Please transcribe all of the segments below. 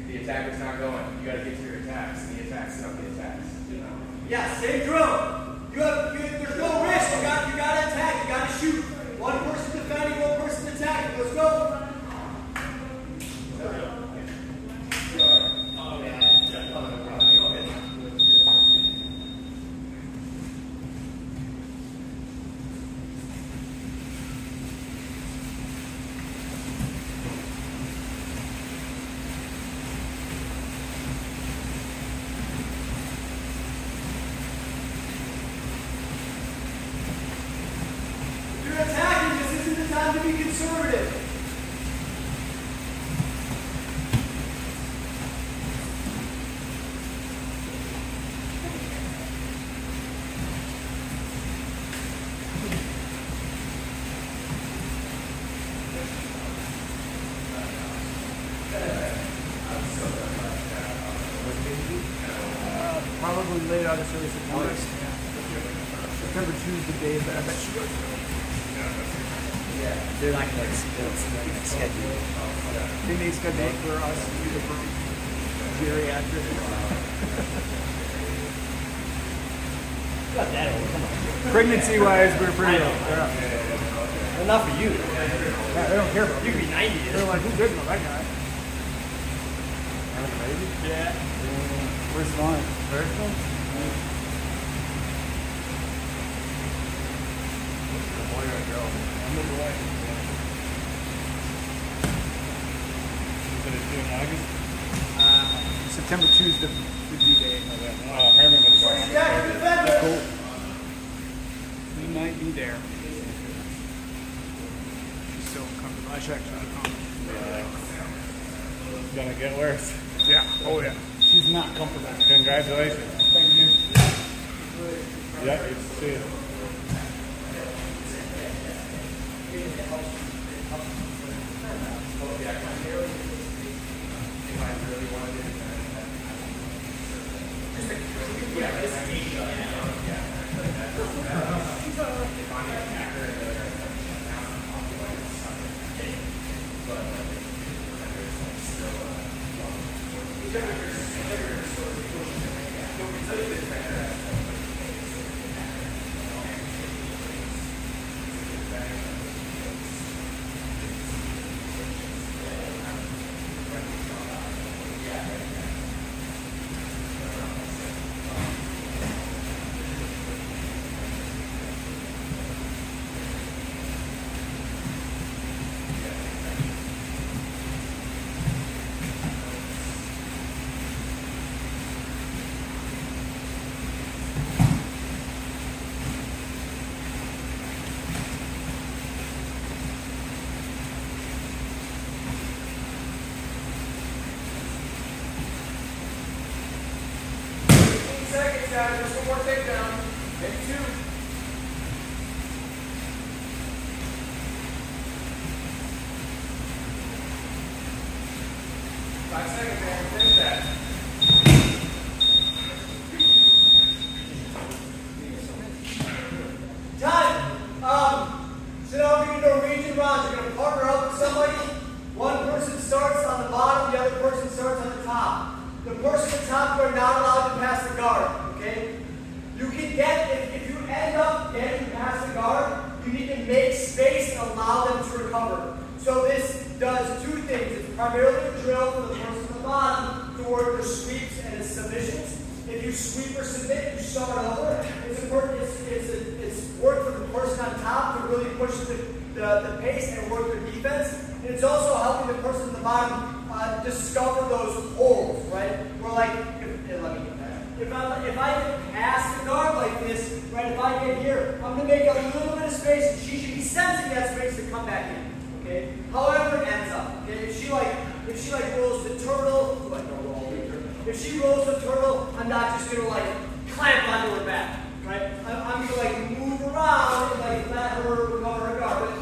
the attacker's not going. You got to get to your attacks, and the attacks set up the attacks. Yeah, same drill. There's no risk. You got to attack. You got to shoot. One person defending, one person attacking. Let's go. To be conservative. Probably late August, early September. Yeah. September 2 is the day that I bet she goes. Yeah, they're not going to schedule it. They may schedule it for us to do the geriatric. Got that over. Come on. Pregnancy-wise, we're pretty low. Well, not for you. Yeah, they don't care about You could be 90. They're like, who cares about that guy? Yeah. Where's mine? First one? Boy or a girl? I'm the boy. Is it due in August? September 2 is the due date. Herman was going on. Cool. We might be there. She's so uncomfortable. I should actually come. It's gonna get worse. Yeah. Oh yeah. She's not comfortable. Congratulations. Thank you. Yeah, you see it. Just one more takedown. Maybe two. Five seconds, man. Finish that. Time. So now we're going to do Norwegian rounds. You're going to partner up with somebody. One person starts on the bottom, the other person starts on the top. The person at the top, you're not allowed to pass the guard. Okay? You can get, if you end up getting past the guard, you need to make space and allow them to recover. So this does two things. It's primarily a drill for the person at the bottom to work their sweeps and his submissions. If you sweep or submit, you start over. It's work for the person on top to really push the pace and work their defense. And it's also helping the person at the bottom discover those holes, right? Where like, if I get past the guard like this, right, if I get here, I'm going to make a little bit of space, and she should be sensing that space to come back in, okay? However it ends up, okay? If she rolls the turtle, if she rolls the turtle, I'm not just going to like clamp onto her back, right? I'm going to like move around and like let her recover her guard.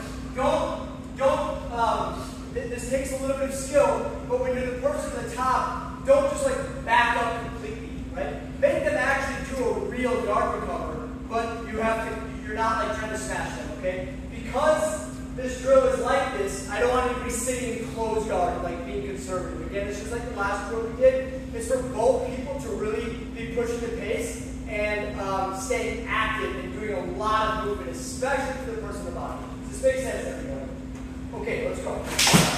But this takes a little bit of skill, but when you're the person at the top, don't just like back up completely, right? Make them actually do a real guard recover, but you're not like trying to smash them, okay? Because this drill is like this, I don't want you to be sitting in closed guard, like being conservative. Again, it's just like the last drill we did. It's for both people to really be pushing the pace and staying active and doing a lot of movement, especially for the person in the bottom. Does this make sense, everyone? Okay, let's go.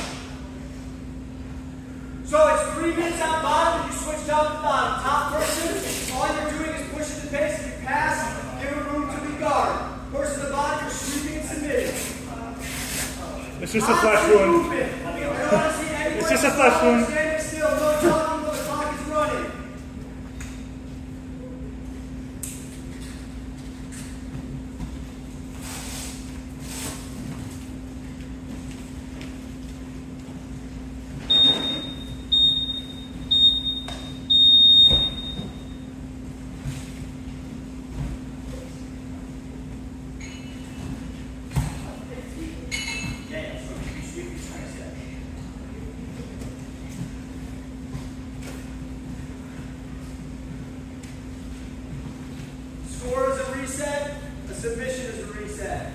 So it's 3 minutes out bottom, and you switch down to the bottom. Top person, all you're doing is pushing the pace. If you pass, give them room to be guard. Person in the bottom, you're sweeping and submitting. It's just a flash wound. It's just a flash wound. Standing still, no talking while the clock is running. Score is a reset, a submission is a reset.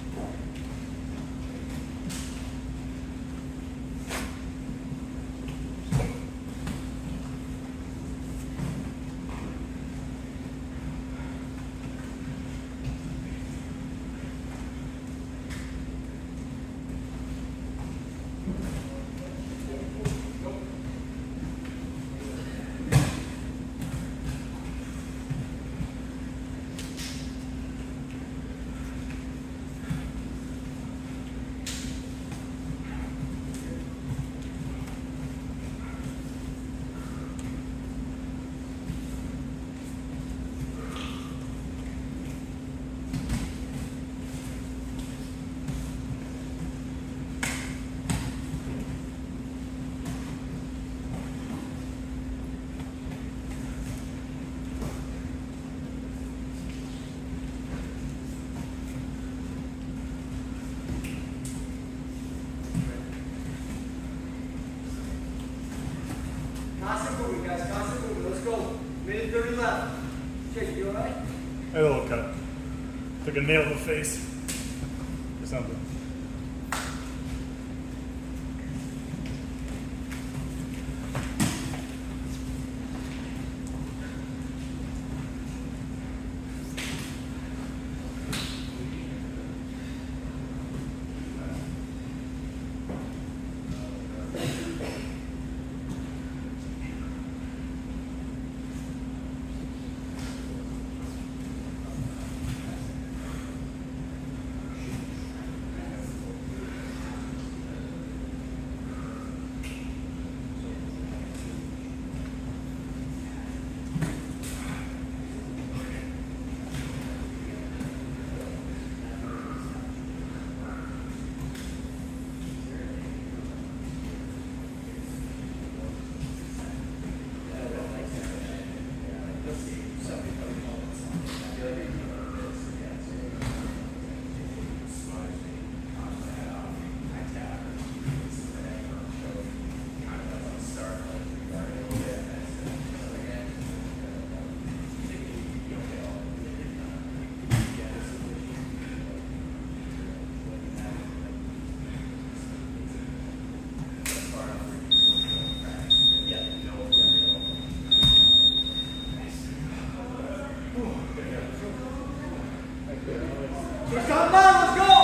Constant moving, guys. Constant moving. Let's go. Minute 30 left. Jake, you alright? I had a little cut. Took a nail in the face. Or something. Let's come down, let's go!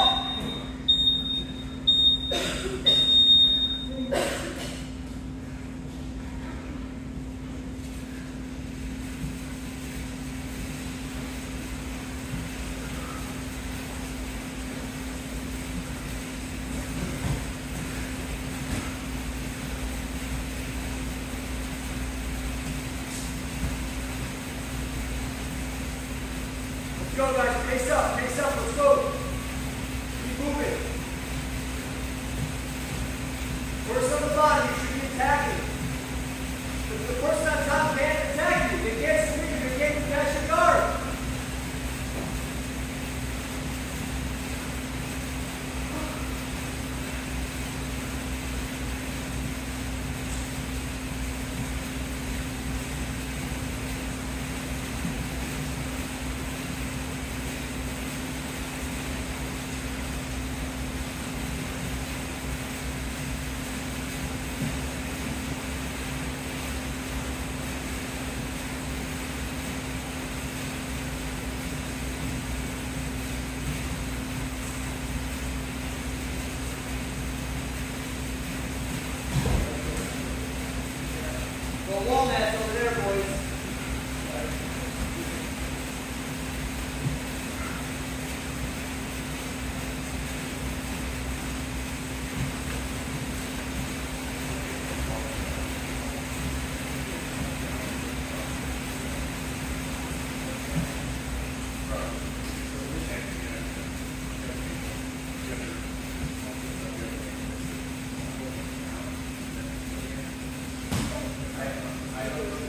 Let's go, guys. Pace up, let's go. Keep moving. First on the bottom, you should be attacking. If the person on top can't attack you, they can't swing you, they can't catch your guard. The wall mat's over there, boys. I don't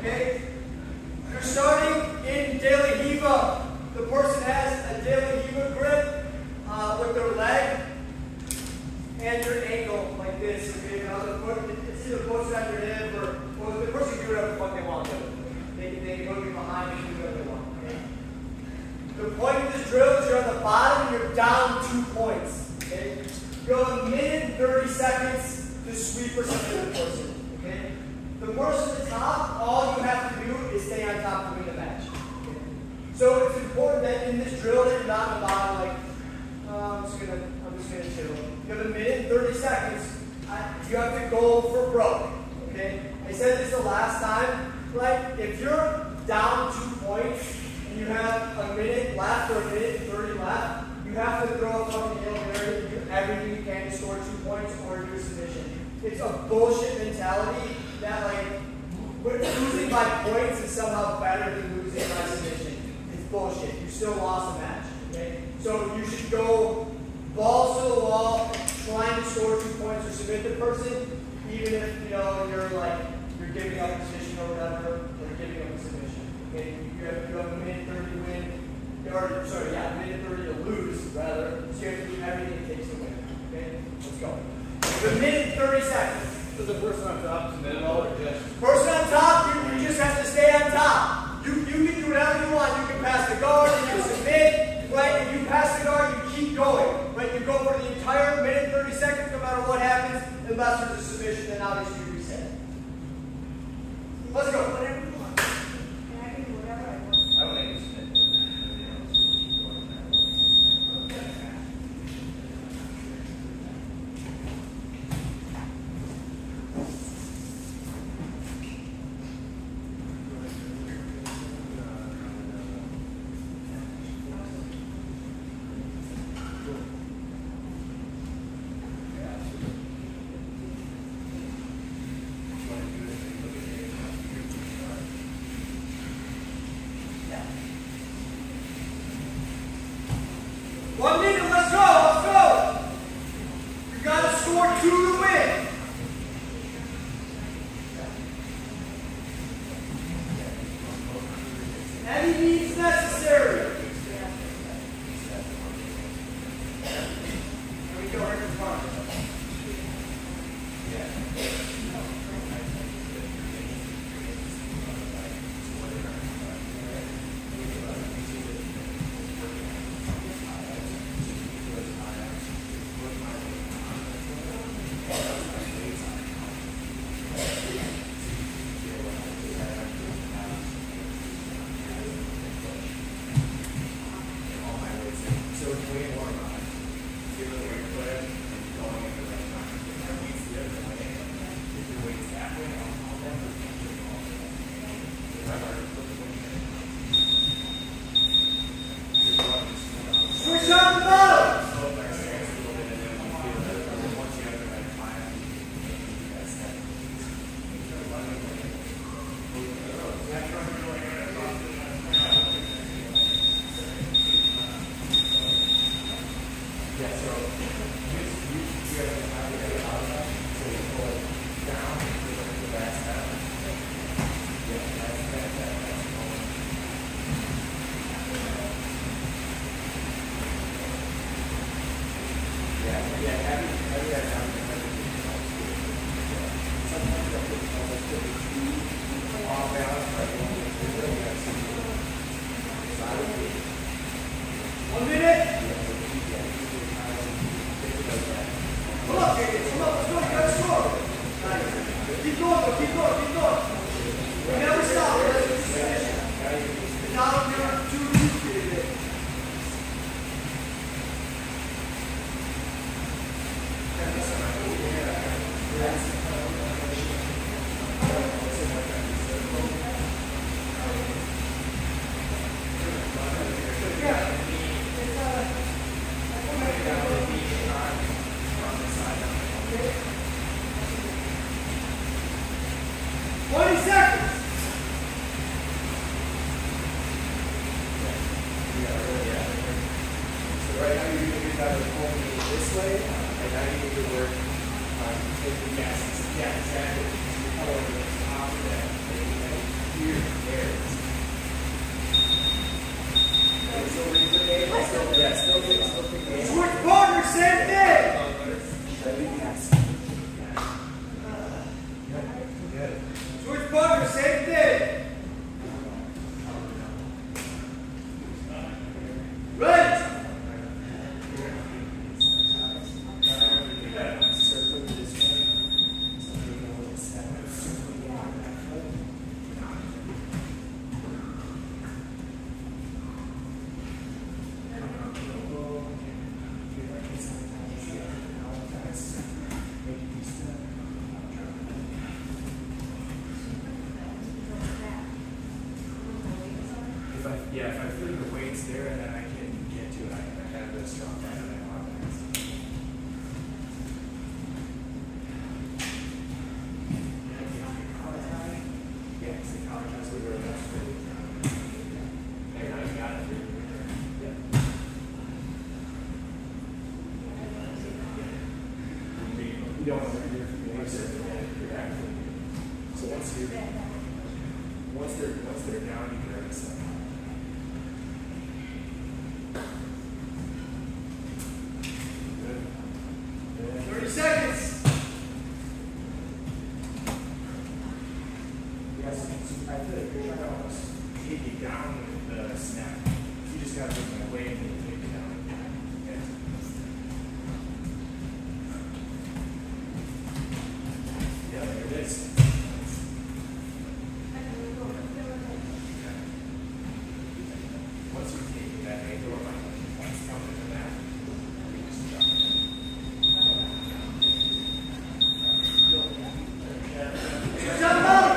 Okay? You're starting in De La Riva. The person has a De La Riva grip with their leg and your ankle like this. Okay? It's either posted on your hip or the person can do whatever the fuck they want to do. They can go behind and do whatever they want. Okay? The point of this drill is you're on the bottom and you're down 2 points. Okay? You have a minute and 30 seconds to sweep or submit the person. Okay? The person at the top, all you have to do is stay on top to win the match. Okay? So it's important that in this drill that you're not on the bottom like, I'm just gonna chill. You have a minute and 30 seconds. You have to go for broke. Okay? I said this the last time. Like if you're down 2 points and you have a minute left or a minute and 30 left, you have to throw a fucking Hail Mary and do everything you can to score 2 points or do a submission. It's a bullshit mentality that like losing by points is somehow better than losing by submission. It's bullshit. You still lost the match. Okay? So you should go balls to the wall, trying to score 2 points or submit the person, even if you're giving up a position or whatever, or giving up a submission. Okay? You have a minute 30 to win. A minute 30 to lose, rather. So you have to do everything it takes to win. Okay? Let's go. A minute 30 seconds. So the person on top is minute all or just? Person on top, you just have to stay on top. You can do whatever you want. You can pass the guard, you can submit, right? If you pass the guard, you keep going. Right? You go for the entire minute 30 seconds no matter what happens, unless there's a submission, then obviously you reset. Let's go. Whatever you want. And I can do whatever I want. I would make a submit. here, there. Still read the game. Still pick the game. Switch partner, same thing. Switch partner, same thing. Right. If I feel your weight's there and then I can get to it, I have a strong hand and I want that. Yeah, it's the college has we were that's really there. I got it. Yeah. You don't want to hear from me. So once they're down, you can already start. 30 seconds. Yes, I feel like you're trying to almost take it down with the snap. You just got to make my way and then take it down. Okay. Yeah, there it is. Once you take that angle, once coming to that, you just drop it. Jump out.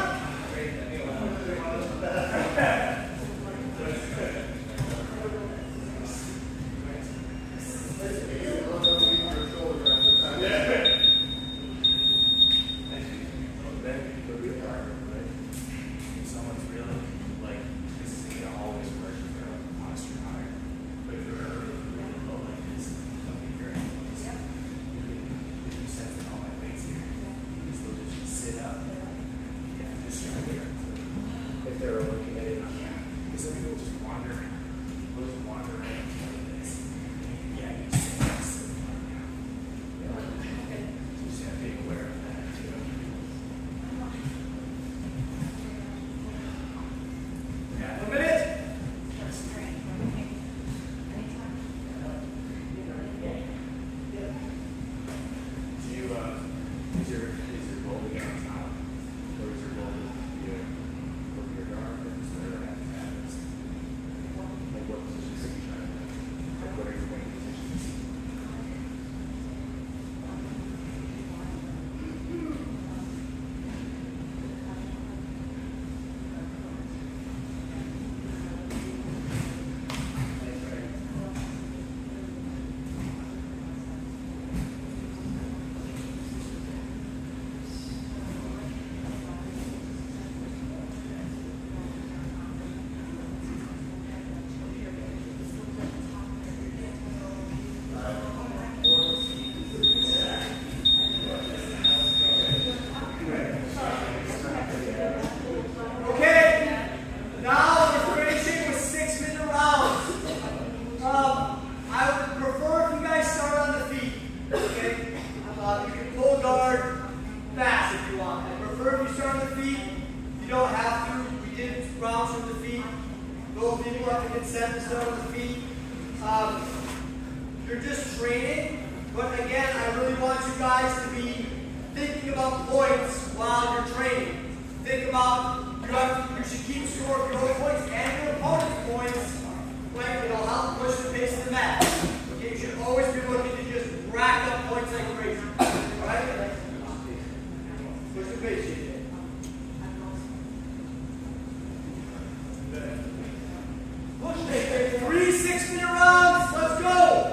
Someone's really like this is gonna always work if they're like posture higher. But if they're really low like this, they'll be very close. If you sense that all my weight's here, you can still just sit up. Yeah, just try there. If they're looking at it on that. Because some people just wander around. They'll just wander around like this. Yeah, you just sit next to them. Yeah. You just have to be aware of that too. Yeah. 1 minute. Do you, is your goal to get on top? Or is your goal to be over your guard? Or is there an habits? Like what positions are you trying to, like what are your main positions? Okay. Now we're finishing with 6-minute rounds. I would prefer if you guys start on the feet. Okay. You can pull guard fast if you want. I prefer if you start on the feet. You don't have to. We did rounds from the feet. Those people have to consent to start on the feet. You're just training, but again, I really want you guys to be thinking about points while you're training. Think about you should keep score of your own points and your opponent's points. Like it'll help push the pace of the match. Okay, you should always be looking to just rack up points like crazy. Alright? Push the pace. Push it. 3 6-minute rounds. Let's go.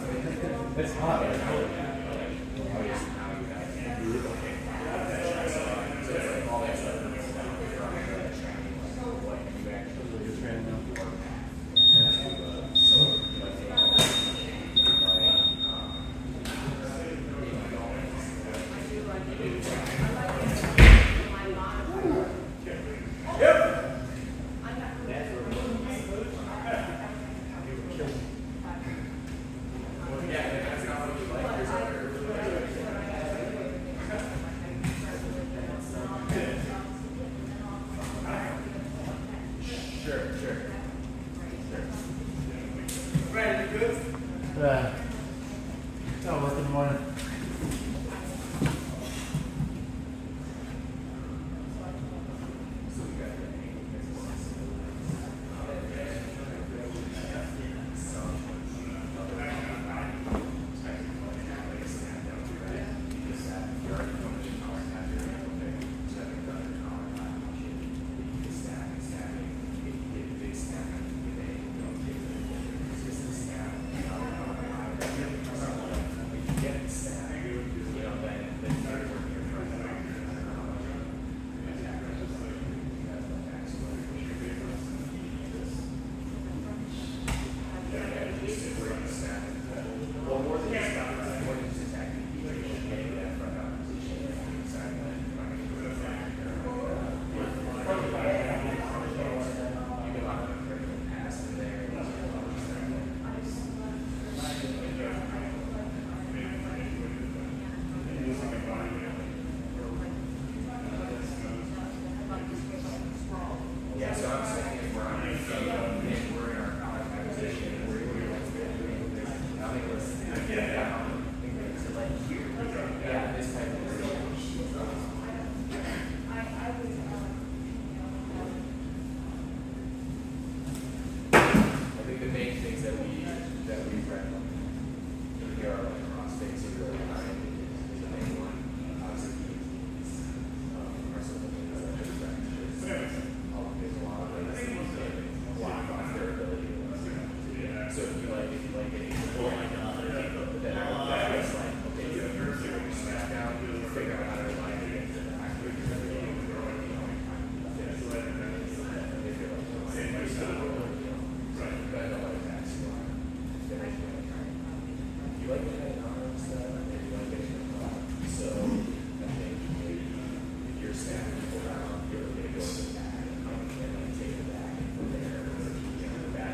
It's hot. It's really bad. But like, always now you have so it's like all that stuff is down here on the training. Like, what you actually do training now. So, like, Brandon, you good? I'll work in the morning. yeah, so I'm saying if we're on if we're in our college position, we're doing what's good. I think let's so like here, yeah, this type of I think the main things that we read here are like cross things are really high is the main one. Obviously, our social things that there's a lot of ways to block off their ability. So if you like getting people then that is like, okay, you're smash down, figure out how to like get to the active so I think if you're snapping people around, you're going to go to the back and then take it back and from there, the back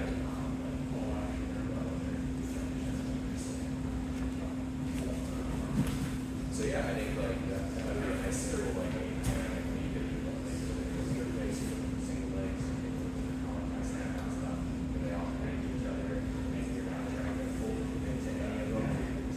so yeah, I think like that would be a nice symbol like when you get people single legs and snap out stuff, and they all connect to each other and you're not trying to pull into any of them. So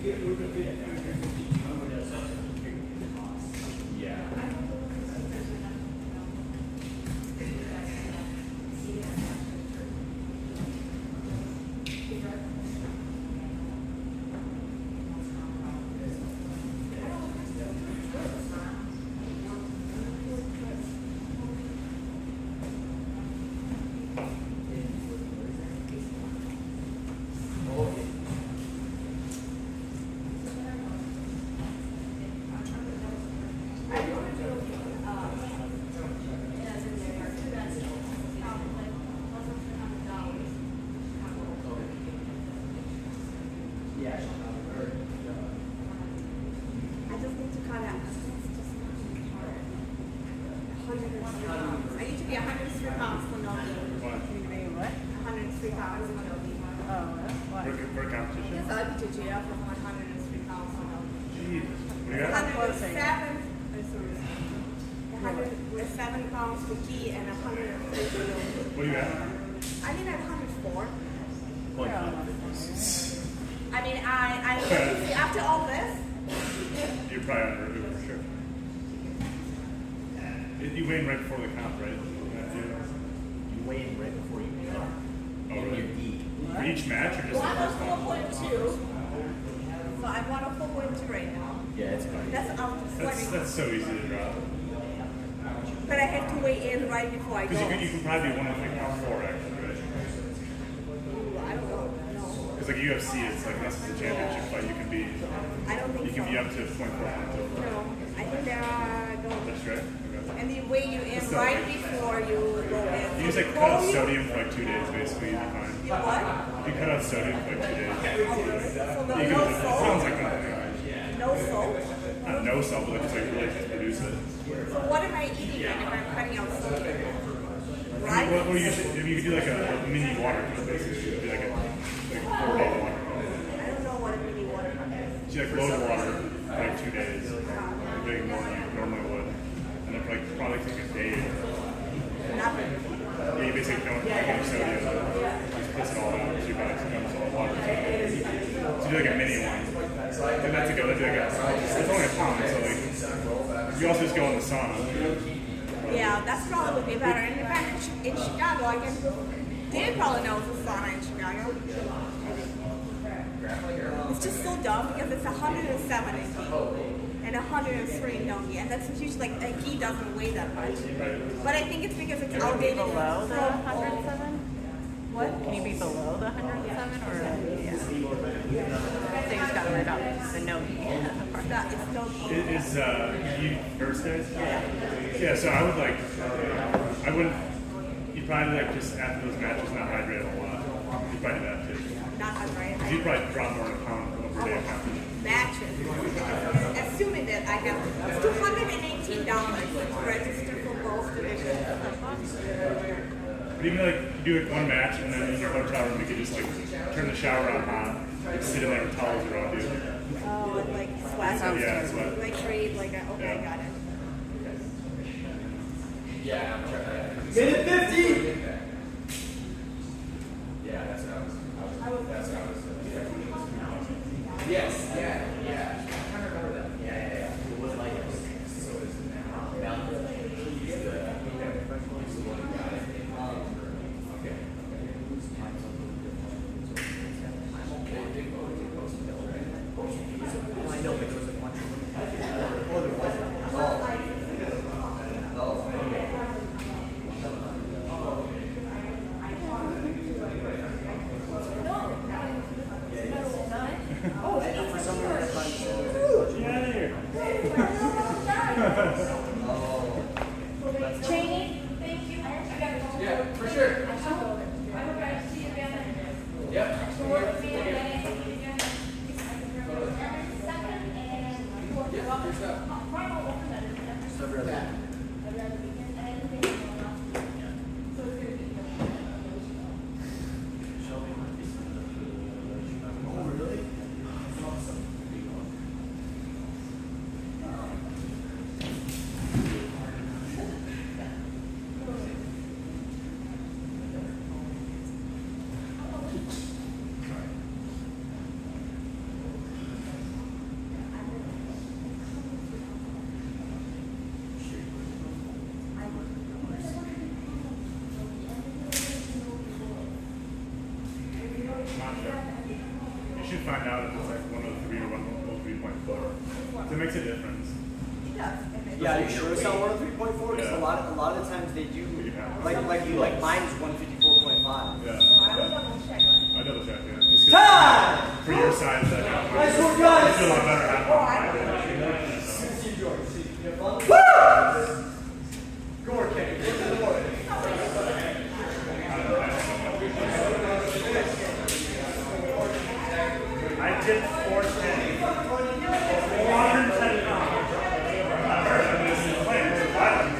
I just need to cut out. I need to be 103 pounds for no knee. What? 103 pounds for no knee. Oh, what? For a competition? Yes, I'll be to jail for 103 pounds for no knee. Jeez. What do you got? 107 pounds for key and 103 for no knee. What do you got? I think I'm 104. Yeah. I mean, I after all this, You're probably under Uber for sure. You weighed right before the comp, right? You weigh in right before you go. Oh, In really? your D. For each match or just well, the I'm first one? on 4.2. So I'm on a 4.2 right now. Yeah, it's fine. That's after sweating. That's so easy to drop. But I have to weigh in right before I go. Because you can probably be one of like top 4 actually, right? Ooh, I don't know. No. Because like UFC, it's like this is a championship fight. You can be I don't think you can so. be up to 0.4 pounds over. No, I think there are no. That's right. Okay. And they weigh you in Still, right before you go in. You just like cut out sodium for like 2 days basically, you'll be fine. You what? You cut out sodium for like 2 days. So no, You no can, it sounds soap? like nothing. No soap? Not no salt, but it's like really just produce it. So what am I eating then if I'm cutting out sodium? Right? Well, you could do like a mini water cut basically. You could do like a 4-day water cut. I don't know what a mini water is. So you like load water for like 2 days, like doing more than you normally would. And then for like probably take a day. Nothing. Yeah, you basically don't take any sodium. You just piss it all out, 2 bags, it comes all water. So do like a mini one. And that's a go, that'd be like it's only a pound, so like, you also just go in the sauna. Yeah, that's probably would be better. And if I'm in Chicago, I can. Dan probably knows the sauna in Chicago. It's just so dumb because it's 107 in ghee and 103 in no ghee, and that's usually like a ghee doesn't weigh that much. But I think it's because it's outdated. Below the from- 107? What? Can you be below the 107 or yeah? So you just gotta write out the no It's no ghee. Is you first days? Yeah, so I would like, I wouldn't, you'd probably like just after those matches not hydrate a lot. You'd probably do that too. Not right. You'd probably drop more than a pound over day competition. Matches. Assuming that I have it's $218 to register for both divisions. But even like, you do like one match and then in your hotel room you could just like turn the shower on hot, sit in there with towels around you. Oh, and like sweat. Yeah, that's what. Like create like a, okay, Yeah. got it. Minute 50. Yes, yeah. Oh, find out if it's like 103 or 103.4. So it makes a difference. It does. And it Yeah, are you sure it's not 103.4? Because Yeah. a lot of the times they do. Yeah. Like mine is 154.5. Yeah. So I would double check it. I double check, yeah. Just 'cause Time! for your size, that Nice work, I guys! feel a lot better having one. Gore kick. Look at the board. I did 410. 410 pounds. I heard of this in the plane. It's 500.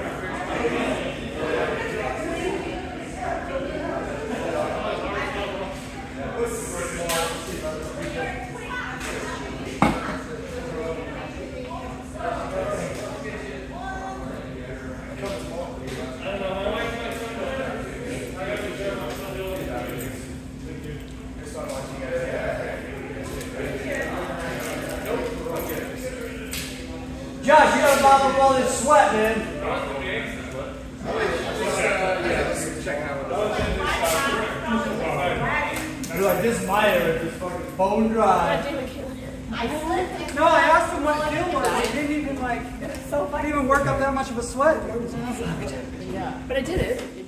Josh, you gotta mop up all this sweat, man. You're like, this is my area, this fucking bone dry. No, I asked him what Gil was. He didn't even like. It's so funny. Didn't even work up that much of a sweat. Yeah. But I did it.